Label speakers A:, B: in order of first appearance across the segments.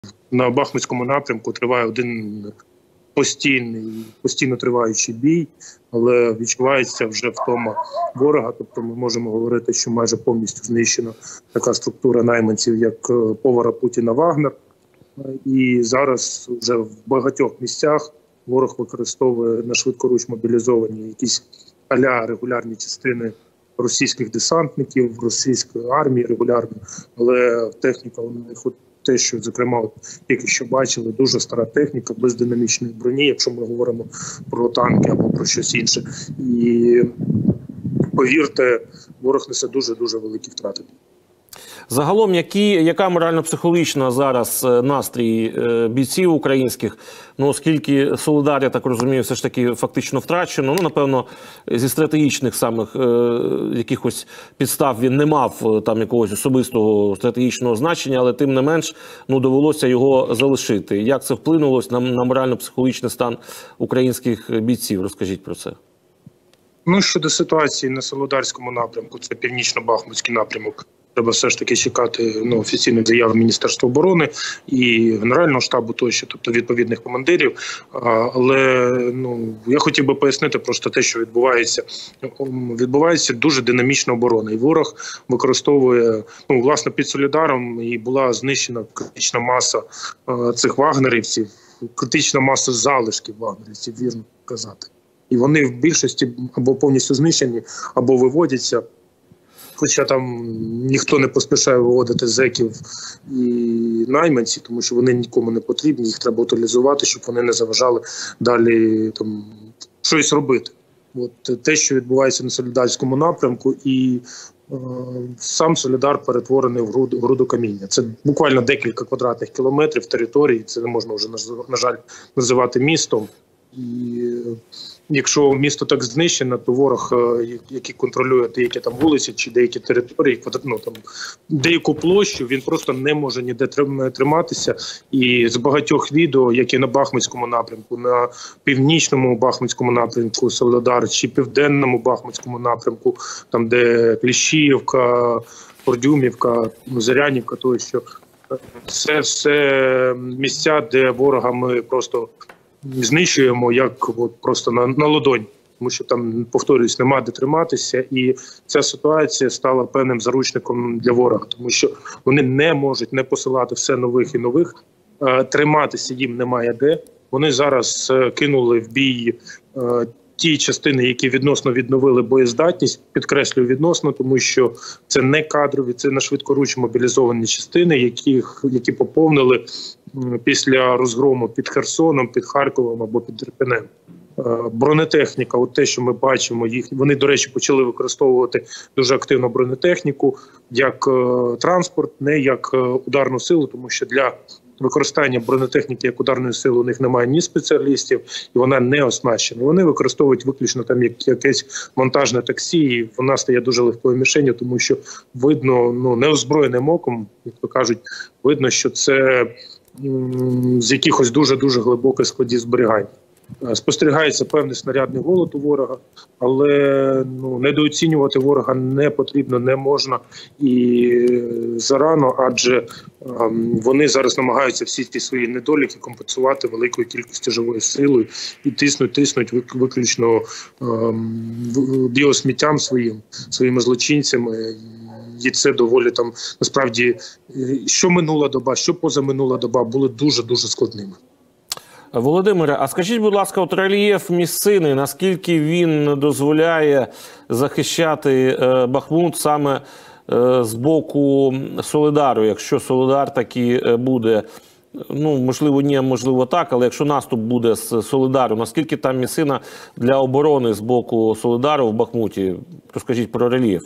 A: на Бахмутському напрямку триває один постійно триваючий бій, але відчувається вже втома ворога. Тобто ми можемо говорити, що майже повністю знищена така структура найманців, як повара Путіна Вагнер. І зараз вже в багатьох місцях ворог використовує на швидкоруч мобілізовані якісь а-ля регулярні частини російських десантників, російської армії регулярно, але техніка у них те, що, зокрема, тільки що бачили, дуже стара техніка, без динамічної броні, якщо ми говоримо про танки або про щось інше. І, повірте, ворог несе дуже-дуже великі втрати.
B: Загалом, яка морально-психологічна зараз настрій бійців українських? Ну, оскільки Солидар, я так розумію, все ж таки фактично втрачено. Ну, напевно, зі стратегічних самих якихось підстав він не мав там якогось особистого стратегічного значення, але тим не менш, ну, довелося його залишити. Як це вплинуло на морально-психологічний стан українських бійців? Розкажіть про це.
A: Ну, щодо ситуації на Солидарському напрямку, це північно-бахмутський напрямок. Треба все ж таки чекати офіційних заяв Міністерства оборони і Генерального штабу тощо, тобто відповідних командирів. Але я хотів би пояснити просто те, що відбувається. Відбувається дуже динамічна оборона. І ворог використовує, власне, під Солидаром і була знищена критична маса цих вагнерівців, критична маса залишків вагнерівців, вірно казати. І вони в більшості або повністю знищені, або виводяться. Хоча там ніхто не поспішає виводити зеків і найманців, тому що вони нікому не потрібні, їх треба утилізувати, щоб вони не заважали далі там щось робити. От те, що відбувається на Солидарському напрямку, і сам Солидар перетворений в груду каміння. Це буквально декілька квадратних кілометрів території, це не можна вже, на жаль, називати містом. І якщо місто так знищено, то ворог, який контролює деякі там вулиці чи деякі території, деяку площу, він просто не може ніде триматися. І з багатьох відео, як і на Бахмутському напрямку, на північному Бахмутському напрямку Солидар, чи південному Бахмутському напрямку, там де Кліщіївка, Кордюмівка, Зорянівка, тощо, це все місця, де ворога ми просто знищуємо як просто на ладонь, тому що там, повторююсь, нема де триматися, і ця ситуація стала певним заручником для ворога, тому що вони не можуть не посилати все нових і нових, триматися їм немає де. Вони зараз кинули в бій ті частини, які відносно відновили боєздатність, підкреслюю відносно, тому що це не кадрові, це на швидкоруч мобілізовані частини, які поповнили після розгрому під Херсоном, під Харковом або під Ірпенем. Бронетехніка, от те, що ми бачимо, вони, до речі, почали використовувати дуже активно бронетехніку як транспорт, не як ударну силу, тому що для використання бронетехніки як ударної сили у них немає ні спеціалістів, і вона не оснащена. Вони використовують виключно там якесь монтажне таксі, і вона стає дуже легкою мішенью, тому що видно, неозброєним оком, як то кажуть, видно, що це з якихось дуже-дуже глибоких складів зберігання. Спостерігається певний снарядний голод у ворога, але недооцінювати ворога не потрібно, не можна і зарано, адже вони зараз намагаються всі ці свої недоліки компенсувати великою кількістю живої сили і тиснуть виключно біосміттям своїми злочинцями. І це доволі там, насправді, що минула доба, що позаминула доба були дуже-дуже складними.
B: Володимире, а скажіть, будь ласка, от рельєф місцини, наскільки він дозволяє захищати Бахмут саме з боку Солидару, якщо Солидар таки буде, можливо, ні, можливо так, але якщо наступ буде з Солидару, наскільки там місцина для оборони з боку Солидару в Бахмуті? Розкажіть про рельєф.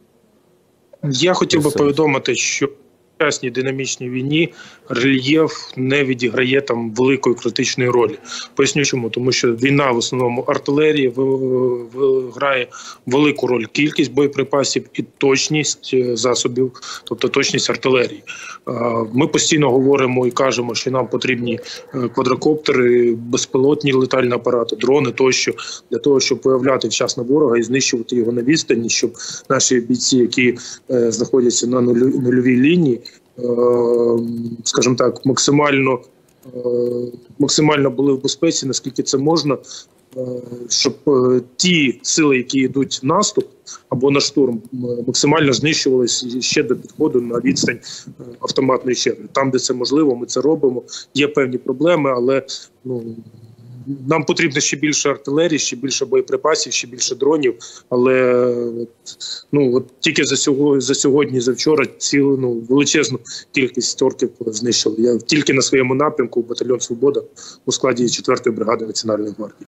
A: Я хотів би повідомити, що в сучасній динамічній війні рельєф не відіграє там великої критичної ролі. Поясню чому. Тому що війна в основному артилерії грає велику роль. Кількість боєприпасів і точність засобів, тобто точність артилерії. Ми постійно говоримо і кажемо, що нам потрібні квадрокоптери, безпілотні летальні апарати, дрони тощо, для того, щоб виявляти вчасно ворога і знищувати його на відстані, щоб наші бійці, які знаходяться на нульовій лінії, скажімо так, максимально були в безпеці, наскільки це можна, щоб ті сили, які йдуть в наступ або на штурм, максимально знищувалися ще до підходу на відстань автоматної черги. Там, де це можливо, ми це робимо. Є певні проблеми, але нам потрібно ще більше артилерії, ще більше боєприпасів, ще більше дронів. Але от тільки за сьогодні, за вчора цілу величезну кількість орків знищили. Я тільки на своєму напрямку батальйон «Свобода» у складі 4-ї бригади Національної гвардії.